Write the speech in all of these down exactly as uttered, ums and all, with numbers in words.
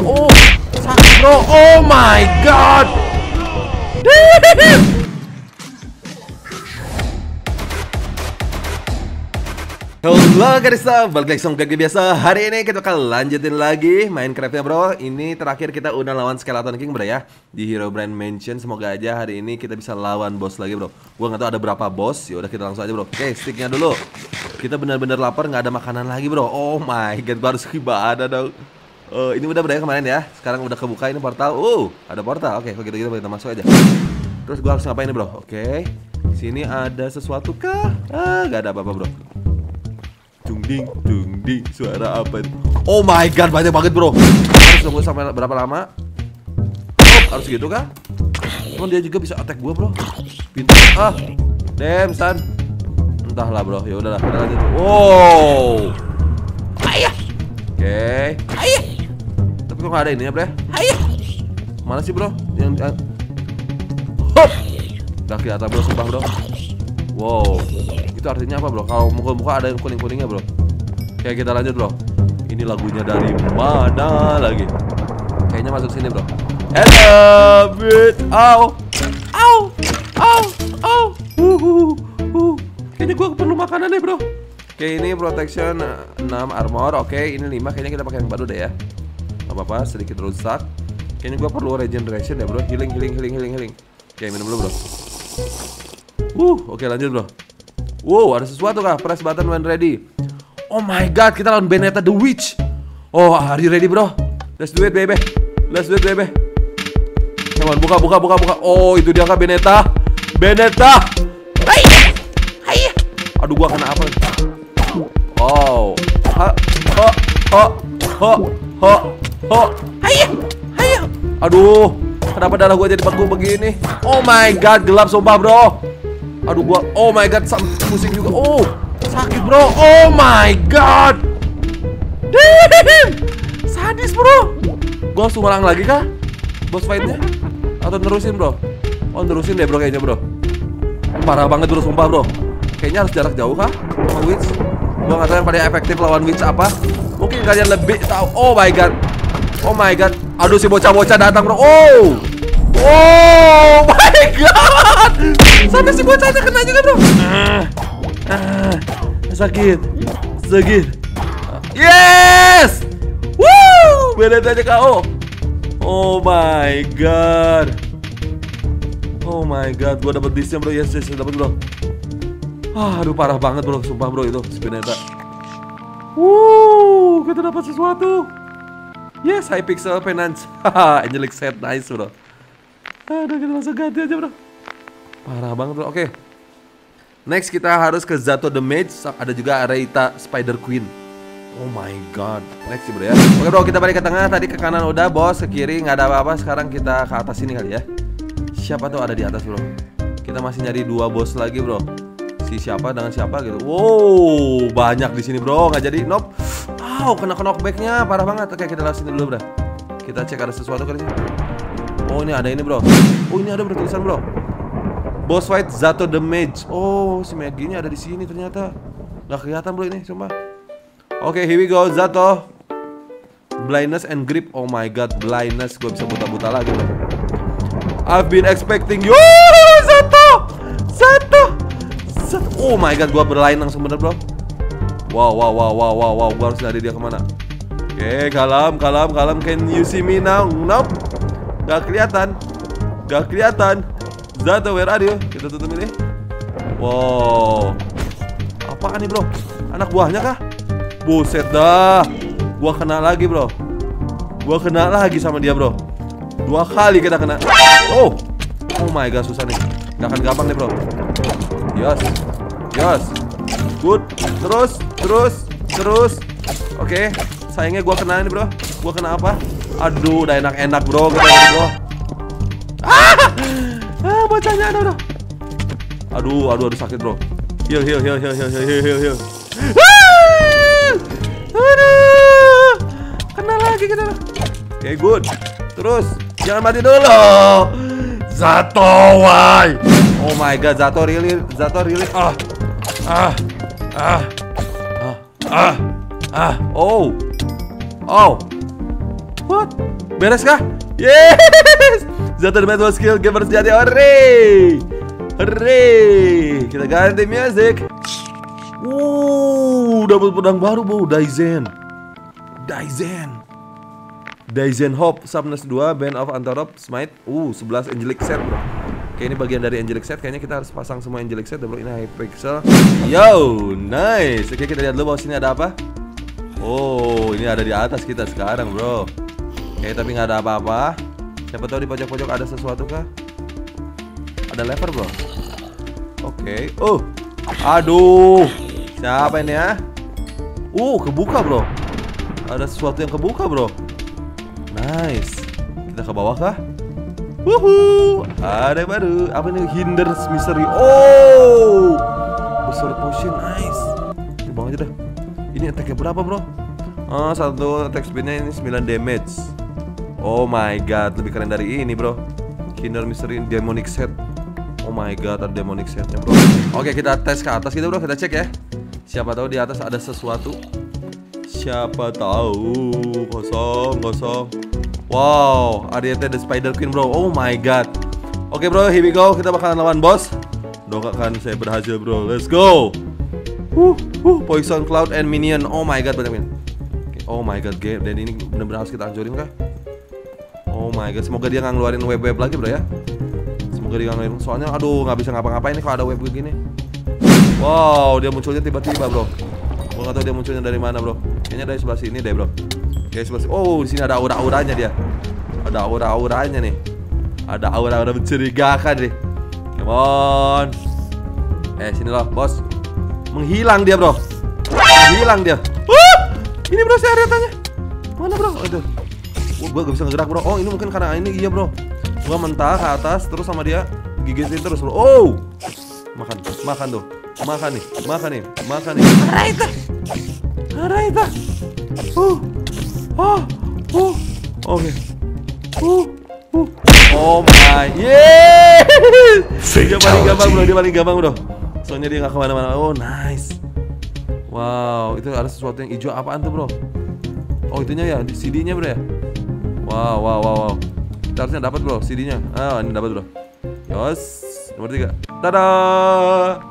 Oh, sakit bro. Oh my god. Halo guys, balik lagi sama kayak biasa. Hari ini kita bakal lanjutin lagi Minecraft-nya bro. Ini terakhir kita udah lawan Skeleton King bro ya, di Herobrine Mansion. Semoga aja hari ini kita bisa lawan bos lagi bro. Gua nggak tahu ada berapa bos. Ya udah kita langsung aja bro. Oke, sticknya dulu. Kita benar-benar lapar, nggak ada makanan lagi bro. Oh my god, baru gimana dong. Uh, ini udah bro ya kemarin ya. Sekarang udah kebuka ini portal. Oh, ada portal. Oke, kalau gitu kita masuk aja. Terus gua harus ngapain nih bro? Oke, sini ada sesuatu kah? Ah, nggak ada apa-apa bro. Dung ding, dung ding, suara apa itu? Oh my god, banyak banget bro. Harus tunggu sampai berapa lama? Oh, harus gitu kah? Cuman dia juga bisa attack gua bro. Pintar. Ah, damn san. Entahlah bro, ya udahlah, kita lanjut. Wow. Ayah. Oke. Ayah. Tapi kok nggak ada ininya bro? Ayah. Mana sih bro? Yang hop. Gak kelihatan bro, sumpah bro. Wow. Itu artinya apa bro? Kalau muka-muka ada yang kuning-kuningnya bro. Oke, kita lanjut bro. Ini lagunya dari mana lagi? Kayaknya masuk sini bro. Hello, bit. Au. Au. Au. Au. Uh, uh. Kayaknya gua perlu makanan nih bro. Oke, ini protection enam armor. Oke, ini lima. Kayaknya kita pakai yang baru deh ya. Gak apa-apa, sedikit rusak. Kayaknya gua perlu regeneration ya bro. Healing, healing, healing, healing, healing. Oke, minum dulu bro. Uh, oke lanjut bro. Wow, ada sesuatu kah? Press button when ready. Oh my god, kita lawan Benetta the Witch. Oh, are you ready bro? Let's do it baby. Let's do it baby. Come on, buka, buka, buka, buka. Oh, itu dia kah Benetta? Benetta. Hai. Hai. Aduh, gua kena apa? Oh. Ha, ha, ha, ha, ha, ha. Hai. Hai. Aduh, kenapa darah gua jadi beku begini? Oh my god, gelap sumpah bro. Aduh gua, oh my god, pusing juga. Oh, sakit bro. Oh my god. Damn. Sadis bro. Gua harus ulang lagi kah boss fight-nya? Atau nerusin bro? Oh nerusin deh bro kayaknya bro. Parah banget bro, sumpah bro. Kayaknya harus jarak jauh kah sama Witch? Gua gak tahu yang paling efektif lawan Witch apa. Mungkin kalian lebih tahu. Oh my god. Oh my god. Aduh si bocah-bocah datang bro. Oh. Oh my god. Sampai si bocahnya kena juga bro. ah, ah, Sakit. Sakit. Yes. Woo. Benetta aja K O. Oh my god. Oh my god. Gua dapet disnya bro. Yes yes dapet bro. ah, Aduh parah banget bro. Sumpah bro itu si Benetta. Wuh, kita dapat sesuatu. Yes, high pixel penance. Haha, angelic set, nice bro. Aduh, kita langsung ganti aja bro. Parah banget bro, oke. Next kita harus ke Zato the Mage. Ada juga Reita Spider Queen. Oh my god. Next bro ya. Oke bro, kita balik ke tengah. Tadi ke kanan udah, bos. Ke kiri nggak ada apa-apa. Sekarang kita ke atas ini kali ya. Siapa tuh ada di atas bro? Kita masih nyari dua bos lagi bro. Si siapa dengan siapa gitu. Wow, banyak di sini bro. Nggak jadi, nope. Wow, kena knockbacknya parah banget. Oke, kita lihat sini dulu bro. Kita cek ada sesuatu kali ini. Oh ini ada ini bro. Oh ini ada bertulisan bro. Boss fight Zato the Mage. Oh si Maggie-nya ada di sini ternyata. Gak kelihatan bro ini sumpah. Oke, okay, here we go Zato. Blindness and grip. Oh my god, blindness. Gue bisa buta-buta lagi bro. I've been expecting you. Zato. Zato. Zato. Oh my god, gue berlain langsung bener bro. Wow wow wow wow wow wow. Gue harus lari dia kemana? Oke, okay, kalem kalem kalem. Can you see me now? Nope. Gak kelihatan. Gak kelihatan. Zato, where are you? Kita tutup ini. Wow. Apaan nih bro? Anak buahnya kah? Buset dah. Gua kena lagi bro. Gua kena lagi sama dia bro. Dua kali kita kena. Oh. Oh my god, susah nih. Gak akan gampang nih bro. Yes. Yes. Good. Terus. Terus. Terus. Oke. Okay. Sayangnya gua kena ini bro. Gua kena apa? Aduh, udah enak-enak bro, bro. Ah, ah bocahnya ada bro. Aduh, aduh, aduh sakit bro. Heal, heal, heal, heal, heal, heal, heal, heal. Ah, aduh, kena lagi kita. Oke, okay, good. Terus, jangan mati dulu. Zato, why? Oh my god, Zato really, Zato really. Ah, ah, ah, ah, ah, ah. Oh, oh. What? Beres kah? Yes! Zato the Metal Skill Gamer sejati. Hore! Hore! Kita ganti music. Uh, dapat pedang baru bro, Daizen. Daizen. Daizen Hop, Subness dua, Band of Antarop, Smite. Uh, sebelas Angelic Set bro. Oke, ini bagian dari Angelic Set. Kayaknya kita harus pasang semua Angelic Set bro. Ini Hypixel. Yo, nice. Oke, kita lihat dulu bahwa sini ada apa. Oh, ini ada di atas kita sekarang bro. Oke, tapi nggak ada apa-apa. Siapa tahu di pojok-pojok ada sesuatu kah? Ada lever bro. Oke. Oh, aduh. Siapa ini ya? Uh, kebuka bro. Ada sesuatu yang kebuka bro. Nice. Kita ke bawah kah? Wuhu. Ada yang baru. Apa ini? Hinders Misery. Oh, Berserk Potion. Nice. Di bawah aja dah. Ini attack-nya berapa bro? Oh, satu attack speednya ini sembilan damage. Oh my god, lebih keren dari ini bro. Hinder Misery Demonic Set. Oh my god, ada Demonic Setnya bro. Oke, kita tes ke atas gitu bro, kita cek ya. Siapa tahu di atas ada sesuatu. Siapa tahu. Kosong, kosong. Wow, Ariete the Spider Queen bro. Oh my god. Oke bro, here we go. Kita bakalan lawan boss. Doakan saya berhasil bro. Let's go. Huh, huh, Poison Cloud and Minion. Oh my god, banyak minion. Okay. Oh my god, game. Dan ini benar-benar harus kita hancurin kah? Oh my god, semoga dia nggak ngeluarin web-web lagi bro ya. Semoga dia nggak ngeluarin. Soalnya aduh nggak bisa ngapa-ngapain nih kalau ada web begini. Wow, dia munculnya tiba-tiba bro. Gua nggak tahu dia munculnya dari mana bro. Kayaknya dari sebelah sini deh bro. Oke, sebelah sini. Oh, di sini ada aura-auranya dia. Ada aura-auranya nih. Ada aura-aura mencurigakan nih. Come on. Eh, sini loh, bos. Menghilang dia bro. Menghilang dia. Uh, ini bro si Arietanya. Mana bro? Aduh. Oh, gua gak bisa ngegerak bro. Oh, ini mungkin karena ini iya bro. Gua mentah ke atas terus sama dia gigitin terus bro. Oh, makan, makan tuh, makan nih, makan nih, makan nih. Araita, Araita. Uh, oh, uh, oke. Okay. Uh, uh. Oh my, yeah. Dia paling gampang bro, dia paling gampang bro. Soalnya dia nggak kemana-mana. Oh nice. Wow, itu ada sesuatu yang hijau. Apaan tuh bro? Oh itunya ya, di C D-nya bro ya. Wow, wow, wow, wow. Kita harusnya dapat bro C D-nya. Ah, ini dapat bro. Yos, nomor tiga. Dadah.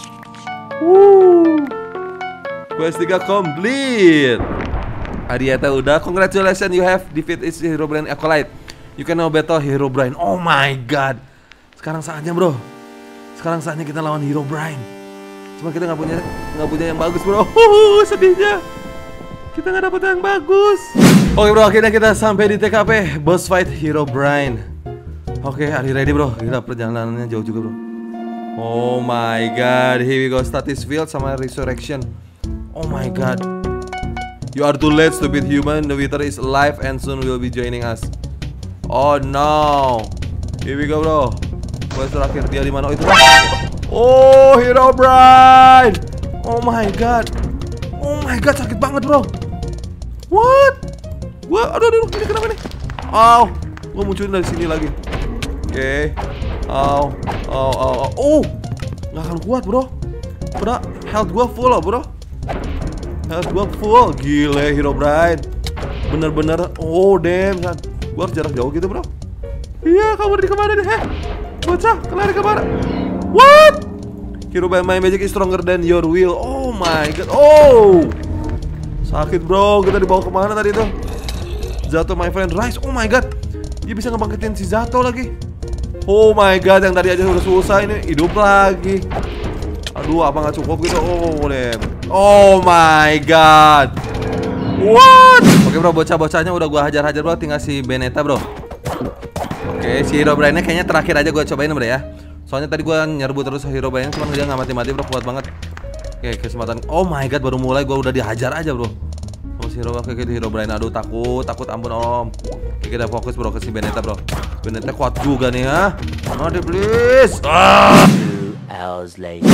Woo. Quest tiga complete. Arieta udah. Congratulations, you have defeated Herobrine Acolyte. You can now battle Herobrine. Oh my god. Sekarang saatnya bro. Sekarang saatnya kita lawan Herobrine. Cuma kita nggak punya nggak punya yang bagus bro. Huhu, sedihnya. Kita nggak dapet yang bagus. Oke bro, akhirnya kita sampai di T K P boss fight Herobrine. Oke, are you ready bro? Gila, perjalanannya jauh juga bro. Oh my god, here we go. Status field sama resurrection. Oh my god. You are too late, stupid human. The Wither is alive and soon will be joining us. Oh no. Here we go bro. Quest terakhir dia di mana? Oh itu. Oh, Herobrine. Oh my god. Oh my god, sakit banget bro. What? Gua, aduh, aduh, ini kenapa nih? Aw, gua munculin dari sini lagi. Oke. Okay. Aw, aw, aw, aw. Oh, nggak akan kuat bro. Bro, health gua full loh bro. Health gua full. Gile, Herobrine. Bener-bener. Oh damn kan. Gua harus jarak jauh gitu bro. Iya, kamu di kemana nih? Heh, bocah, kelari kemana? What? Herobrine, my magic is stronger than your will. Oh my god. Oh, sakit bro. Kita dibawa kemana tadi tuh? Zato my friend rise. Oh my god. Dia bisa ngebangkitin si Zato lagi. Oh my god. Yang tadi aja udah susah ini hidup lagi. Aduh, apa nggak cukup gitu? Oh damn. Oh my god. What? Oke bro, bocah-bocahnya udah gua hajar-hajar bro. Tinggal si Beneta bro. Oke, si Herobrine-nya kayaknya terakhir aja gua cobain bro ya. Soalnya tadi gua nyerbu terus Herobrine, cuman dia nggak mati-mati bro, kuat banget. Oke, kesempatan. Oh my god, baru mulai gua udah dihajar aja bro. Oh si Herobrine, kayak gitu Herobrine, aduh takut, takut ampun om. Oke, kita fokus bro ke si Beneta bro. Beneta kuat juga nih ya. Aduh please. Ah! Two hours later.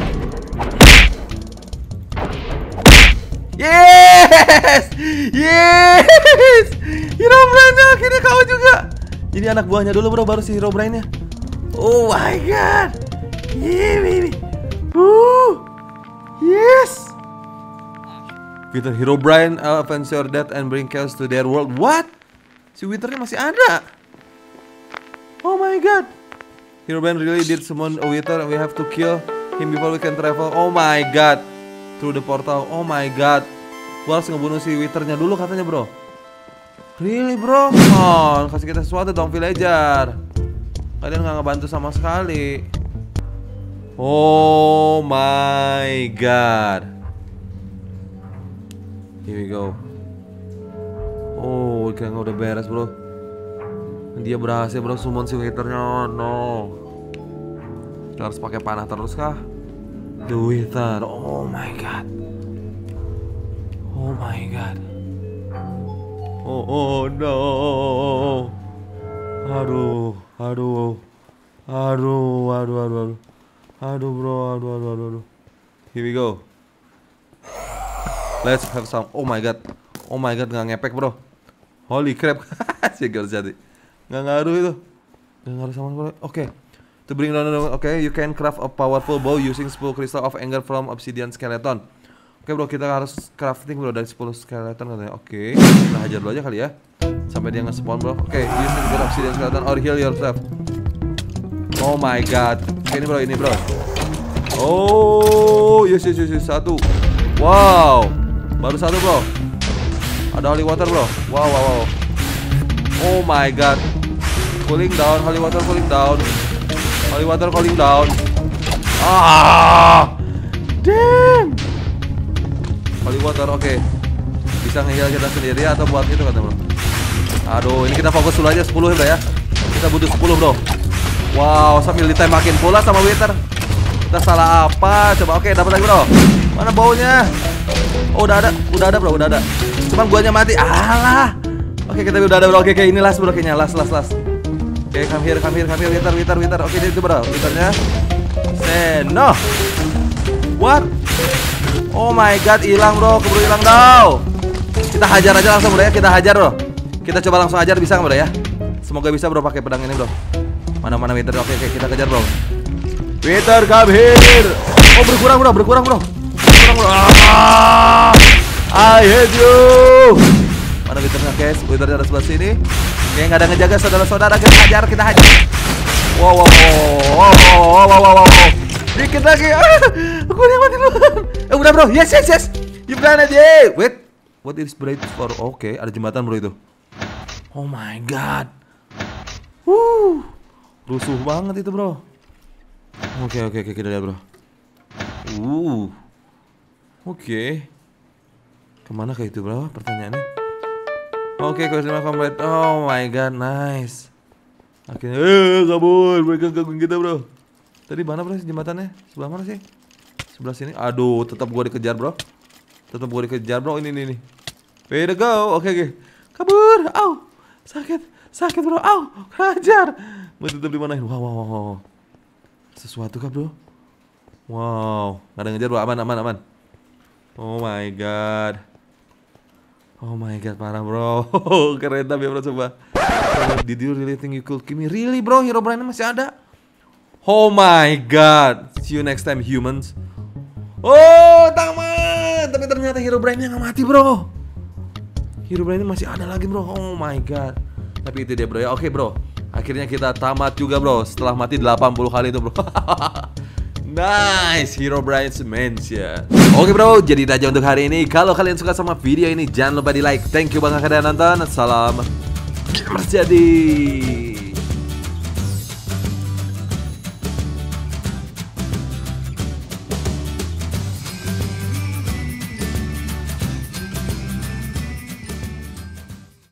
Yes! Yes! Herobrine-nya akhirnya kau juga. Ini anak buahnya dulu bro, baru si Herobrine-nya. Oh my god. Yeah baby. Woo. Yes. Peter Herobrine, avenge your death and bring chaos to their world. What? Si Withernya masih ada. Oh my god. Herobrine really did summon a Wither and we have to kill him before we can travel. Oh my god. Through the portal. Oh my god. Gua harus ngebunuh si Withernya dulu katanya bro. Really bro? Come on, kasih kita sesuatu dong villager. Kalian nggak ngebantu sama sekali. Oh my god. Here we go. Oh, kayaknya udah beres bro. Dia berhasil bro summon si Withernya. No. Kita harus pakai panah terus kah? The Wither. Oh my god. Oh my god. Oh, oh no. Aduh, aduh. Aduh, aduh, aduh, aduh. Aduh bro, aduh, aduh, aduh, aduh. Here we go. Let's have some. Oh my god. Oh my god, nggak ngepek bro. Holy crap. Sih jadi. Nggak ngaruh itu. Nggak ngaruh sama bro. Oke. Okay. To bring down, oke, okay, you can craft a powerful bow using sepuluh crystal of anger from obsidian skeleton. Oke okay, bro, kita harus crafting bro dari sepuluh skeleton katanya. Oke, okay. Kita hajar dulu aja kali ya. Sampai dia nge-spawn bro. Oke, okay, using the obsidian skeleton or heal yourself. Oh my god. Okay, ini bro, ini bro. Oh, yes, yes, yes, yes. Satu. Wow. Baru satu bro. Ada holy water bro. Wow, wow, wow. Oh my god. Cooling down, holy water cooling down. Holy water cooling down. Ah, damn. Holy water, oke. Okay. Bisa nge-heal kita sendiri atau buat itu kata bro. Aduh, ini kita fokus dulu aja sepuluh bro ya. Kita butuh sepuluh bro. Wow, sambil ditembakin pula sama Wither. Kita salah apa? Coba oke, okay, dapat lagi bro. Mana baunya? Oh, udah ada, udah ada bro, udah ada. Cuman guanya mati. Alah. Oke, okay, kita udah ada bro. Oke, okay, okay, ini last bro kayaknya, last last last. Oke, okay, come here, come here, come here, Wither, Wither, Wither. Oke, okay, itu bro, Withernya. Seno. What? Oh my god, hilang bro, keburu hilang dong. Kita hajar aja langsung bro ya, kita hajar bro. Kita coba langsung hajar, bisa nggak bro ya? Semoga bisa bro pakai pedang ini bro. Mana-mana Wither, oke, oke, kita kejar bro. Wither, come here. Oh, berkurang bro, berkurang bro. Berkurang bro. Ah, I hate you. Mana Withernya guys? Withernya ada sebelah sini. Oke, nggak ada ngejaga saudara-saudara, kita hajar, kita hajar. Wow, wow, wow, wow, wow, wow, wow. Dikit lagi. Ah, aku yang mati duluan. Eh, udah bro, yes, yes, yes. You done it, yeah. Wait, what is bridge for? Oke, okay, ada jembatan bro itu. Oh my god. Wuh, rusuh banget itu bro. Oke, okay, oke, okay, oke, okay, kita lihat bro. Uh, oke. Okay. Kemana kayak itu bro? Pertanyaannya. Oke, okay, question complete. Oh my god, nice. Akhirnya, eh, kabur. Mereka gangguin kita bro. Tadi mana bro jembatannya? Sebelah mana sih? Sebelah sini. Aduh, tetap gua dikejar bro. Tetap gua dikejar bro. Ini, ini, ini. Way to go. Oke, okay, oke. Okay. Kabur. Au. Sakit. Sakit bro. Au. Hajar. Gua tetap di mana? Wow, wow, wow. Sesuatu kah bro? Wow. Gak ada ngejar bro. Aman, aman, aman. Oh my god. Oh my god, parah bro. Keren tapi bro, coba. Did you really think you could kill me? Really bro, Herobrine masih ada. Oh my god. See you next time humans. Oh, tamat. Tapi ternyata Herobrine nggak mati bro. Herobrine masih ada lagi bro. Oh my god. Tapi itu dia bro ya. Oke bro, akhirnya kita tamat juga bro. Setelah mati delapan puluh kali itu bro. Nice, Herobrine's Mansion. Oke bro, jadi itu aja untuk hari ini. Kalau kalian suka sama video ini, jangan lupa di like. Thank you banget kalian nonton. Salam gamers jadi.